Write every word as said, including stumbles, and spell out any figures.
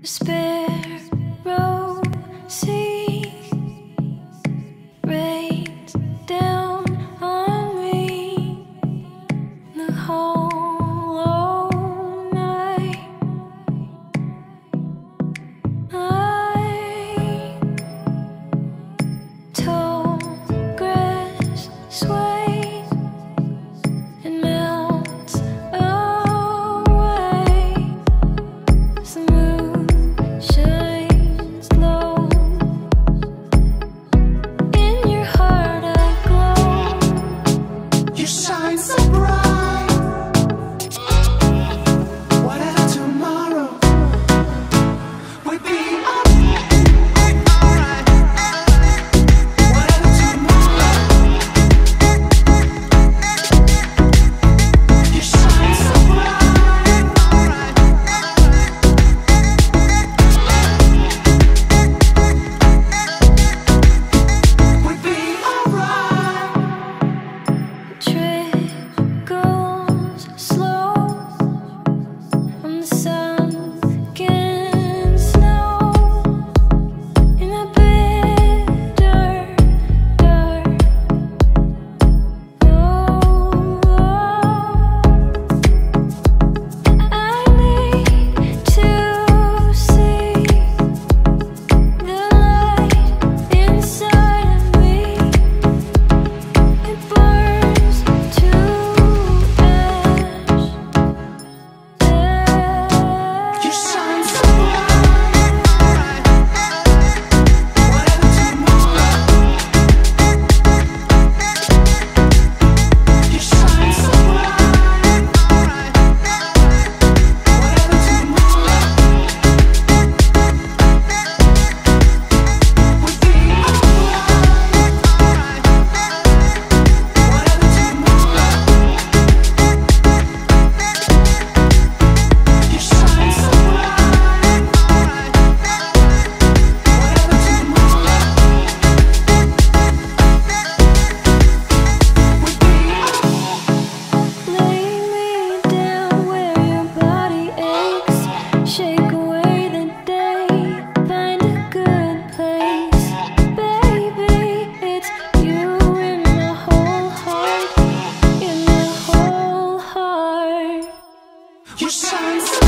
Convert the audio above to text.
Sparrow sea rains down on me the hollow night. I tall grass sways and melts away as the moon shines low. In your heart I glow. You shine so bright. Whatever tomorrow would be alright. Whatever tomorrow. You shine so bright. Would be alright. Trickles slow on the sunken snow in the bitter dark. Oh, I need to see the light inside of me. It burns to ash. You shine so bright. Whatever tomorrow. You shine so bright. Whatever tomorrow would be alright. Whatever tomorrow. You shine so bright. Whatever tomorrow would be alright. Lay me down where your body aches. Shake away the day. Find a good place. Baby, it's you in my whole heart. In my whole heart. You shine so